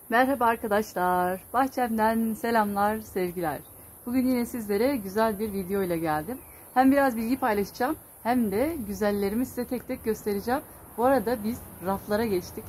Merhaba arkadaşlar. Bahçemden selamlar, sevgiler. Bugün yine sizlere güzel bir video ile geldim. Hem biraz bilgi paylaşacağım hem de güzellerimi size tek tek göstereceğim. Bu arada biz raflara geçtik.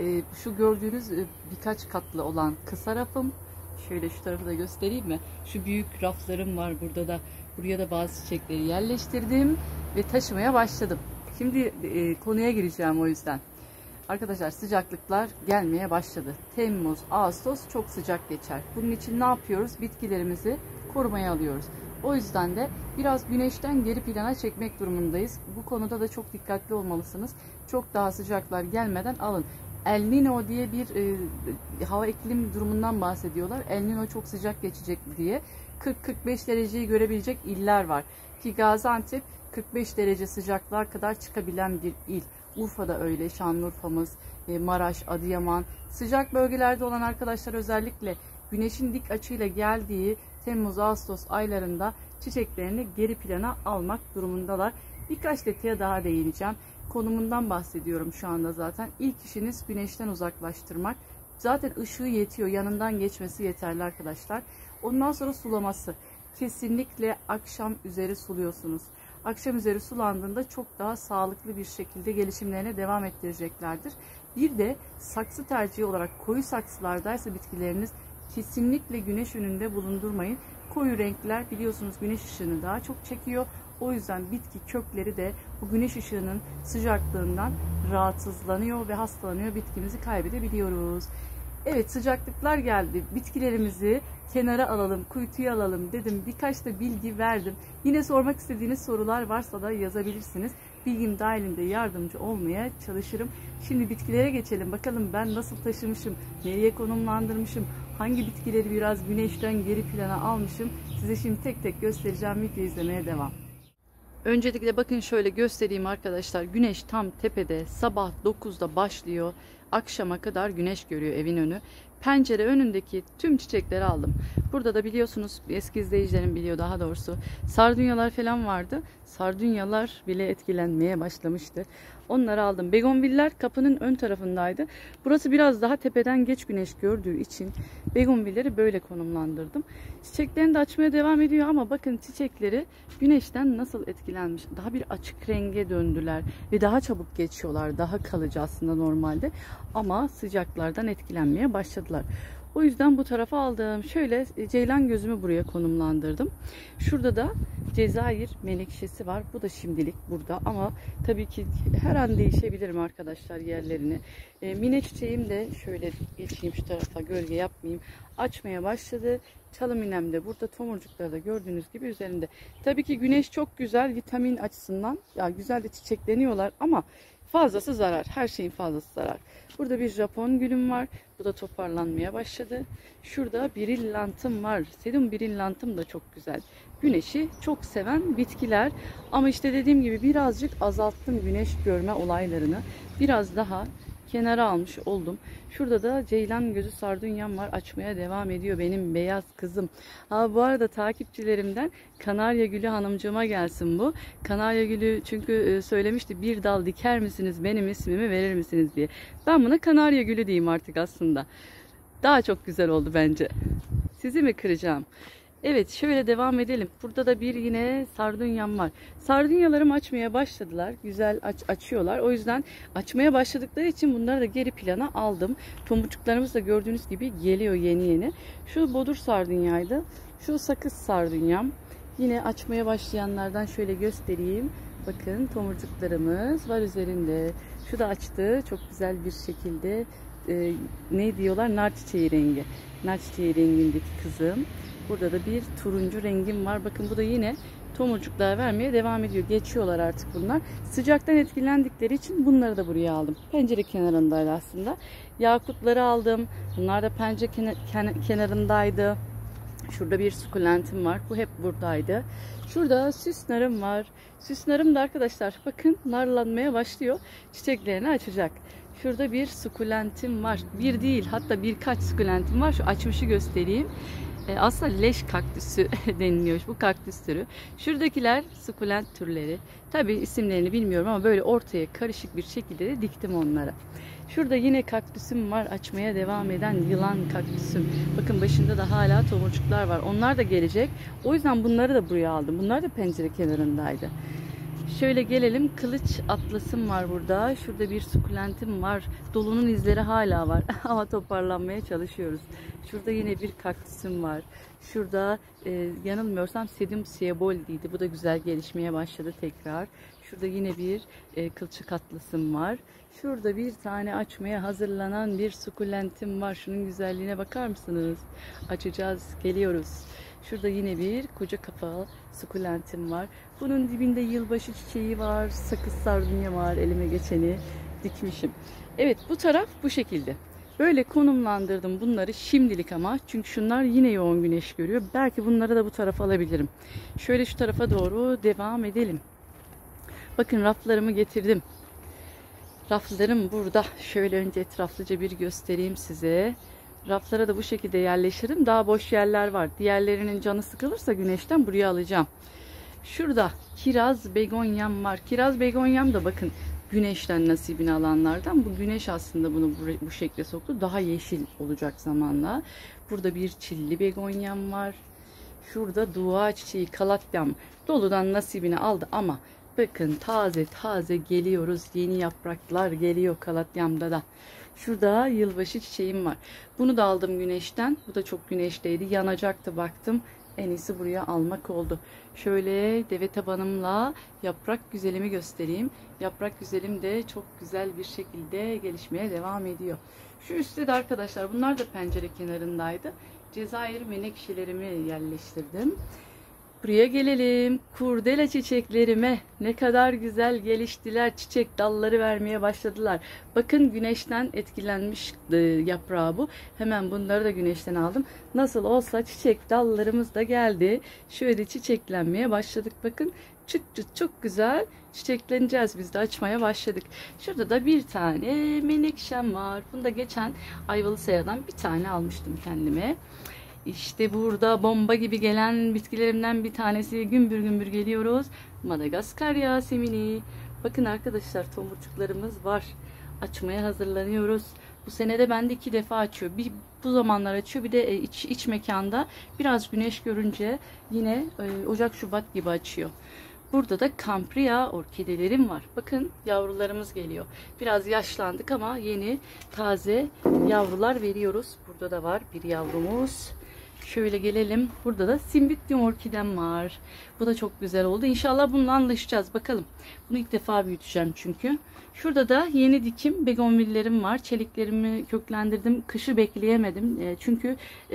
Şu gördüğünüz birkaç katlı olan kısa rafım. Şöyle şu tarafı da göstereyim mi? Şu büyük raflarım var burada da. Buraya da bazı çiçekleri yerleştirdim ve taşımaya başladım. Şimdi konuya gireceğim o yüzden. Arkadaşlar sıcaklıklar gelmeye başladı. Temmuz, Ağustos çok sıcak geçer. Bunun için ne yapıyoruz? Bitkilerimizi korumaya alıyoruz. O yüzden de biraz güneşten geri plana çekmek durumundayız. Bu konuda da çok dikkatli olmalısınız. Çok daha sıcaklar gelmeden alın. El Niño diye bir hava iklim durumundan bahsediyorlar. El Niño çok sıcak geçecek diye 40-45 dereceyi görebilecek iller var. Ki Gaziantep 45 derece sıcaklığa kadar çıkabilen bir il. Urfa'da öyle, Şanlıurfa'mız, Maraş, Adıyaman. Sıcak bölgelerde olan arkadaşlar özellikle güneşin dik açıyla geldiği Temmuz-Ağustos aylarında çiçeklerini geri plana almak durumundalar. Birkaç detaya daha değineceğim. Konumundan bahsediyorum şu anda zaten. İlk işiniz güneşten uzaklaştırmak. Zaten ışığı yetiyor, yanından geçmesi yeterli arkadaşlar. Ondan sonra sulaması. Kesinlikle akşam üzeri suluyorsunuz. Akşam üzeri sulandığında çok daha sağlıklı bir şekilde gelişimlerine devam ettireceklerdir. Bir de saksı tercihi olarak koyu saksılardaysa bitkileriniz kesinlikle güneş önünde bulundurmayın. Koyu renkler biliyorsunuz güneş ışığını daha çok çekiyor. O yüzden bitki kökleri de bu güneş ışığının sıcaklığından rahatsızlanıyor ve hastalanıyor. Bitkimizi kaybedebiliyoruz. Evet, sıcaklıklar geldi. Bitkilerimizi kenara alalım, kuytuya alalım dedim. Birkaç da bilgi verdim. Yine sormak istediğiniz sorular varsa da yazabilirsiniz. Bilgim dahilinde yardımcı olmaya çalışırım. Şimdi bitkilere geçelim. Bakalım ben nasıl taşımışım, nereye konumlandırmışım, hangi bitkileri biraz güneşten geri plana almışım. Size şimdi tek tek göstereceğim. Video izlemeye devam. Öncelikle bakın şöyle göstereyim arkadaşlar. Güneş tam tepede. Sabah 9'da başlıyor. Akşama kadar güneş görüyor evin önü. Pencere önündeki tüm çiçekleri aldım. Burada da biliyorsunuz, eski izleyicilerim biliyor daha doğrusu, sardunyalar falan vardı. Sardunyalar bile etkilenmeye başlamıştı. Onları aldım. Begonviller kapının ön tarafındaydı. Burası biraz daha tepeden geç güneş gördüğü için begonvilleri böyle konumlandırdım. Çiçeklerini de açmaya devam ediyor ama bakın çiçekleri güneşten nasıl etkilenmiş. Daha bir açık renge döndüler ve daha çabuk geçiyorlar. Daha kalıcı aslında normalde ama sıcaklardan etkilenmeye başladılar. O yüzden bu tarafa aldım. Şöyle ceylan gözümü buraya konumlandırdım. Şurada da Cezayir menekşesi var. Bu da şimdilik burada ama tabii ki her an değişebilirim arkadaşlar yerlerini. Mine çiçeğim de şöyle geçeyim şu tarafa, gölge yapmayayım. Açmaya başladı. Çalı minem de burada, tomurcukları da gördüğünüz gibi üzerinde. Tabii ki güneş çok güzel vitamin açısından. Ya güzel de çiçekleniyorlar ama fazlası zarar. Her şeyin fazlası zarar. Burada bir Japon gülüm var. Bu da toparlanmaya başladı. Şurada brilliantım var. Sedum brilliantım da çok güzel. Güneşi çok seven bitkiler. Ama işte dediğim gibi birazcık azalttım güneş görme olaylarını. Biraz daha kenara almış oldum. Şurada da ceylan gözü sardunyam var. Açmaya devam ediyor benim beyaz kızım. Bu arada takipçilerimden Kanarya Gülü hanımcığıma gelsin bu. Kanarya Gülü çünkü söylemişti, bir dal diker misiniz, benim ismimi verir misiniz diye. Ben buna Kanarya Gülü diyeyim artık aslında. Daha çok güzel oldu bence. Sizi mi kıracağım? Evet, şöyle devam edelim. Burada da bir yine sardunyam var. Sardunyalarım açmaya başladılar. Güzel açıyorlar. O yüzden açmaya başladıkları için bunları da geri plana aldım. Tomurcuklarımız da gördüğünüz gibi geliyor yeni yeni. Şu bodur sardunyaydı. Şu sakız sardunyam. Yine açmaya başlayanlardan şöyle göstereyim. Bakın tomurcuklarımız var üzerinde. Şu da açtı. Çok güzel bir şekilde. Ne diyorlar? Nar çiçeği rengi. Nar çiçeği rengindeki kızım. Burada da bir turuncu rengim var. Bakın bu da yine tomurcuklar vermeye devam ediyor. Geçiyorlar artık bunlar. Sıcaktan etkilendikleri için bunları da buraya aldım. Pencere kenarındaydı aslında. Yakutları aldım. Bunlar da pencere kenarındaydı. Şurada bir sukulentim var. Bu hep buradaydı. Şurada süs narım var. Süs narım da arkadaşlar bakın narlanmaya başlıyor. Çiçeklerini açacak. Şurada bir sukulentim var. Bir değil, hatta birkaç sukulentim var. Şu açmışı göstereyim. Aslında leş kaktüsü deniliyor bu kaktüs türü. Şuradakiler sukulent türleri. Tabii isimlerini bilmiyorum ama böyle ortaya karışık bir şekilde de diktim onlara. Şurada yine kaktüsüm var, açmaya devam eden yılan kaktüsüm. Bakın başında da hala tomurcuklar var. Onlar da gelecek. O yüzden bunları da buraya aldım. Bunlar da pencere kenarındaydı. Şöyle gelelim, kılıç atlasım var burada. Şurada bir sukulentim var. Dolunun izleri hala var ama toparlanmaya çalışıyoruz. Şurada yine bir kaktüsüm var. Şurada yanılmıyorsam Sedum Siebold'iydi. Bu da güzel gelişmeye başladı tekrar. Şurada yine bir kılçık atlasım var. Şurada bir tane açmaya hazırlanan bir sukulentim var. Şunun güzelliğine bakar mısınız? Açacağız, geliyoruz. Şurada yine bir koca kafa sukulentim var. Bunun dibinde yılbaşı çiçeği var, sakız sardunya var, elime geçeni dikmişim. Evet, bu taraf bu şekilde. Böyle konumlandırdım bunları şimdilik ama. Çünkü şunlar yine yoğun güneş görüyor. Belki bunları da bu tarafa alabilirim. Şöyle şu tarafa doğru devam edelim. Bakın raflarımı getirdim. Raflarım burada. Şöyle önce etraflıca bir göstereyim size. Raflara da bu şekilde yerleştiririm. Daha boş yerler var. Diğerlerinin canı sıkılırsa güneşten buraya alacağım. Şurada kiraz begonyam var. Kiraz begonyam da bakın güneşten nasibini alanlardan. Bu güneş aslında bunu bu şekle soktu. Daha yeşil olacak zamanla. Burada bir çilli begonyam var. Şurada dua çiçeği kalatyam doludan nasibini aldı ama bakın taze taze geliyoruz. Yeni yapraklar geliyor kalatyamda da. Şurada yılbaşı çiçeğim var. Bunu da aldım güneşten. Bu da çok güneşteydi. Yanacaktı baktım. En iyisi buraya almak oldu. Şöyle deve tabanımla yaprak güzelimi göstereyim. Yaprak güzelim de çok güzel bir şekilde gelişmeye devam ediyor. Şu üstte de arkadaşlar bunlar da pencere kenarındaydı. Cezayir menekşelerimi yerleştirdim. Buraya gelelim. Kurdele çiçeklerime ne kadar güzel geliştiler. Çiçek dalları vermeye başladılar. Bakın güneşten etkilenmiş yaprağı bu. Hemen bunları da güneşten aldım. Nasıl olsa çiçek dallarımız da geldi. Şöyle çiçeklenmeye başladık. Bakın çıt çıt çok güzel çiçekleneceğiz. Biz de açmaya başladık. Şurada da bir tane menekşem var. Bunu da geçen Ayvalık'tan bir tane almıştım kendime. İşte burada bomba gibi gelen bitkilerimden bir tanesi, gümbür gümbür geliyoruz. Madagaskar Yasemini. Bakın arkadaşlar tomurcuklarımız var. Açmaya hazırlanıyoruz. Bu senede bende 2 defa açıyor. Bir bu zamanlar açıyor, bir de iç mekanda biraz güneş görünce yine Ocak Şubat gibi açıyor. Burada da Campria orkidelerim var. Bakın yavrularımız geliyor. Biraz yaşlandık ama yeni taze yavrular veriyoruz. Burada da var bir yavrumuz. Şöyle gelelim. Burada da Cymbidium orkidem var. Bu da çok güzel oldu. İnşallah bununla anlaşacağız. Bakalım. Bunu ilk defa büyüteceğim çünkü. Şurada da yeni dikim begonvillerim var. Çeliklerimi köklendirdim. Kışı bekleyemedim. Çünkü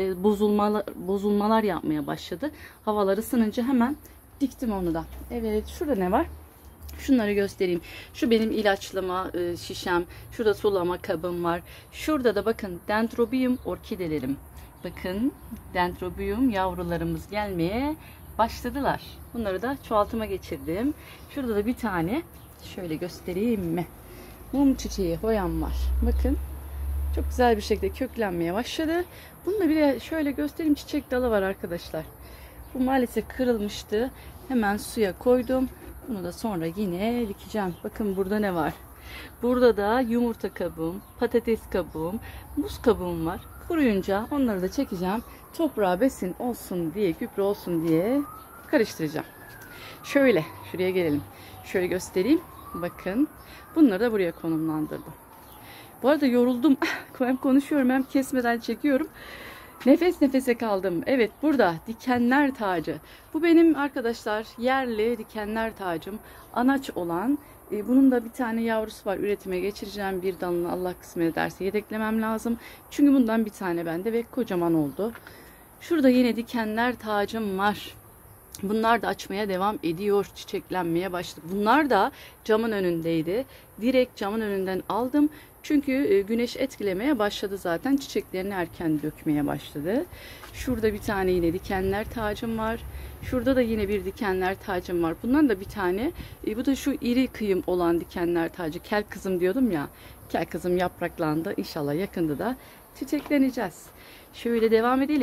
bozulmalar yapmaya başladı. Havalar ısınınca hemen diktim onu da. Evet, şurada ne var? Şunları göstereyim. Şu benim ilaçlama şişem. Şurada sulama kabım var. Şurada da bakın Dendrobium orkidelerim. Bakın Dendrobium yavrularımız gelmeye başladılar. Bunları da çoğaltıma geçirdim. Şurada da bir tane şöyle göstereyim mi? Mum çiçeği hoyam var. Bakın çok güzel bir şekilde köklenmeye başladı. Bunu da bir de şöyle göstereyim, çiçek dalı var arkadaşlar. Bu maalesef kırılmıştı. Hemen suya koydum. Bunu da sonra yine dikeceğim. Bakın burada ne var? Burada da yumurta kabuğum, patates kabuğum, muz kabuğum var. Kuruyunca onları da çekeceğim. Toprağa besin olsun diye, gübre olsun diye karıştıracağım. Şöyle, şuraya gelelim. Şöyle göstereyim. Bakın. Bunları da buraya konumlandırdım. Bu arada yoruldum. Hem konuşuyorum hem kesmeden çekiyorum. Nefes nefese kaldım. Evet, burada dikenler tacı. Bu benim arkadaşlar yerli dikenler tacım. Anaç olan. Bunun da bir tane yavrusu var. Üretime geçireceğim. Bir dalını Allah kısmet ederse yedeklemem lazım. Çünkü bundan bir tane bende ve kocaman oldu. Şurada yine dikenler tacım var. Bunlar da açmaya devam ediyor. Çiçeklenmeye başladı. Bunlar da camın önündeydi. Direkt camın önünden aldım. Çünkü güneş etkilemeye başladı zaten. Çiçeklerini erken dökmeye başladı. Şurada bir tane yine dikenler tacım var. Şurada da yine bir dikenler tacım var. Bundan da bir tane. Bu da şu iri kıyım olan dikenler tacı. Kel kızım diyordum ya. Kel kızım yapraklandı. İnşallah yakında da çiçekleneceğiz. Şöyle devam edelim.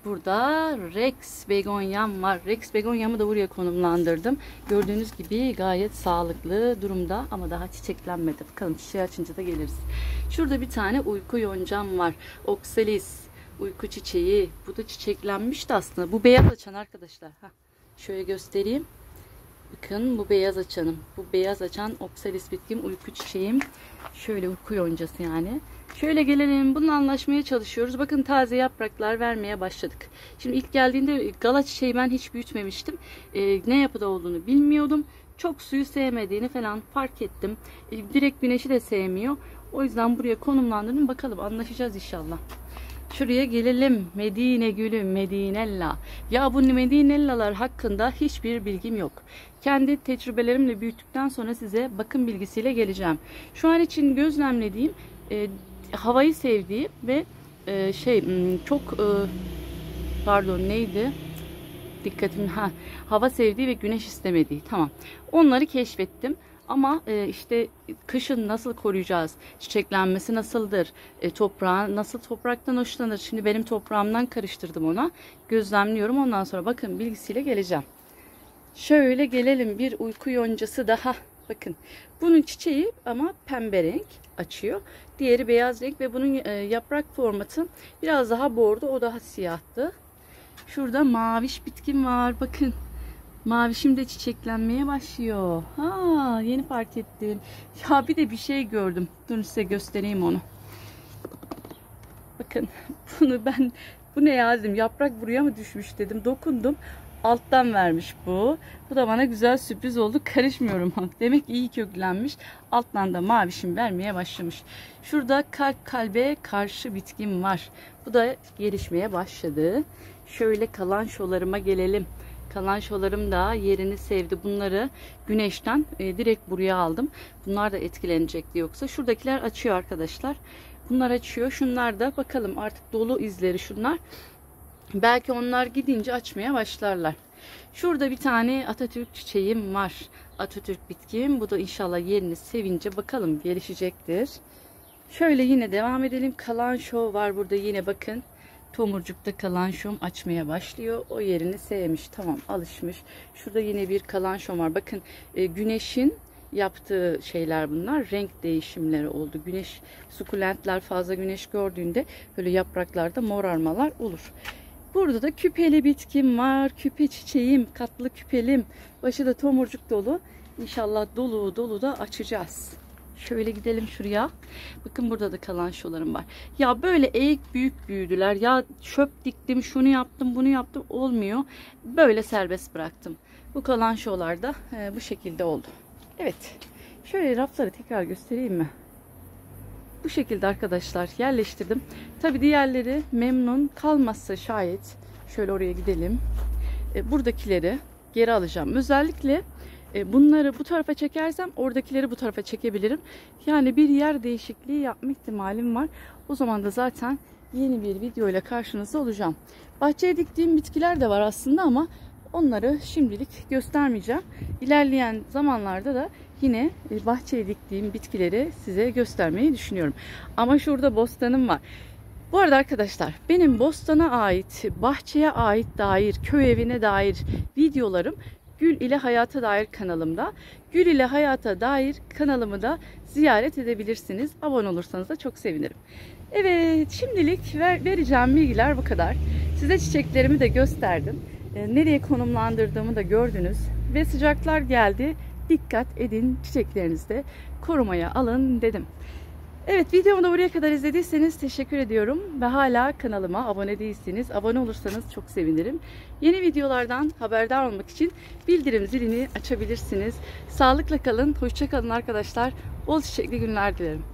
burada Rex begonyam var. Rex begonyamı da buraya konumlandırdım. Gördüğünüz gibi gayet sağlıklı durumda ama daha çiçeklenmedi. Bakalım çiçeği açınca da geliriz. Şurada bir tane uyku yoncam var. Oxalis uyku çiçeği. Bu da çiçeklenmişti aslında. Bu beyaz açan arkadaşlar. Şöyle göstereyim. Bakın bu beyaz açanım. Bu beyaz açan Oxalis bitkim, uyku çiçeğim. Şöyle uyku yoncası yani. Şöyle gelelim. Bununla anlaşmaya çalışıyoruz. Bakın taze yapraklar vermeye başladık. Şimdi ilk geldiğinde gala çiçeği ben hiç büyütmemiştim. Ne yapıda olduğunu bilmiyordum. Çok suyu sevmediğini falan fark ettim. Direkt güneşi de sevmiyor. O yüzden buraya konumlandırdım. Bakalım anlaşacağız inşallah. Şuraya gelelim. Medine gülü, Medinella. Ya bu Medinellalar hakkında hiçbir bilgim yok. Kendi tecrübelerimle büyüttükten sonra size bakım bilgisiyle geleceğim. Şu an için gözlemlediğim, havayı sevdiği ve pardon neydi? Dikkatim hava sevdiği ve güneş istemediği. Tamam. Onları keşfettim. Ama işte kışın nasıl koruyacağız? Çiçeklenmesi nasıldır? Toprağı nasıl topraktan hoşlanır? Şimdi benim toprağımdan karıştırdım ona. Gözlemliyorum. Ondan sonra bakın bilgisiyle geleceğim. Şöyle gelelim, bir uyku yoncası daha. Bakın bunun çiçeği ama pembe renk açıyor. Diğeri beyaz renk ve bunun yaprak formatı biraz daha bordo, o daha siyahtı. Şurada maviş bitkim var. Bakın. Mavişim de çiçeklenmeye başlıyor. Yeni fark ettim. Ya bir de bir şey gördüm. Durun size göstereyim onu. Bakın bu ne ya dedim. Yaprak buraya mı düşmüş dedim. Dokundum. Alttan vermiş bu. Bu da bana güzel sürpriz oldu. Karışmıyorum. Demek iyi köklenmiş. Alttan da mavişim vermeye başlamış. Şurada kalbe karşı bitkim var. Bu da gelişmeye başladı. Şöyle kalançolarıma gelelim. Kalançolarım da yerini sevdi. Bunları güneşten direkt buraya aldım. Bunlar da etkilenecekti yoksa. Şuradakiler açıyor arkadaşlar. Bunlar açıyor. Şunlar da bakalım artık dolu izleri şunlar. Belki onlar gidince açmaya başlarlar. Şurada bir tane Atatürk çiçeğim var. Atatürk bitkim. Bu da inşallah yerini sevince bakalım gelişecektir. Şöyle yine devam edelim. Kalanço var burada yine bakın. Tomurcukta kalançom açmaya başlıyor. O yerini sevmiş. Tamam, alışmış. Şurada yine bir kalançom var. Bakın güneşin yaptığı şeyler bunlar. Renk değişimleri oldu. Güneş, sukulentler fazla güneş gördüğünde böyle yapraklarda morarmalar olur. Burada da küpeli bitkim var. Küpe çiçeğim, katlı küpelim. Başı da tomurcuk dolu. İnşallah dolu dolu da açacağız. Şöyle gidelim şuraya. Bakın burada da kalançolarım var. Ya böyle eğik büyük büyüdüler. Ya çöp diktim, şunu yaptım, bunu yaptım. Olmuyor. Böyle serbest bıraktım. Bu kalançolar da bu şekilde oldu. Evet. Şöyle rafları tekrar göstereyim mi? Bu şekilde arkadaşlar yerleştirdim. Tabi diğerleri memnun kalmazsa şayet şöyle oraya gidelim. Buradakileri geri alacağım. Özellikle bunları bu tarafa çekersem oradakileri bu tarafa çekebilirim. Yani bir yer değişikliği yapma ihtimalim var. O zaman da zaten yeni bir video ile karşınızda olacağım. Bahçeye diktiğim bitkiler de var aslında ama onları şimdilik göstermeyeceğim. İlerleyen zamanlarda da yine bahçeye diktiğim bitkileri size göstermeyi düşünüyorum. Ama şurada bostanım var. Bu arada arkadaşlar benim bostana ait, bahçeye ait dair, köy evine dair videolarım Gül ile Hayata dair kanalımda. Gül ile Hayata dair kanalımı da ziyaret edebilirsiniz. Abone olursanız da çok sevinirim. Evet, şimdilik vereceğim bilgiler bu kadar. Size çiçeklerimi de gösterdim. Nereye konumlandırdığımı da gördünüz. Ve sıcaklar geldi. Dikkat edin, çiçeklerinizi de korumaya alın dedim. Evet, videomu da buraya kadar izlediyseniz teşekkür ediyorum. Ve hala kanalıma abone değilseniz abone olursanız çok sevinirim. Yeni videolardan haberdar olmak için bildirim zilini açabilirsiniz. Sağlıkla kalın, hoşça kalın arkadaşlar. Bol çiçekli günler dilerim.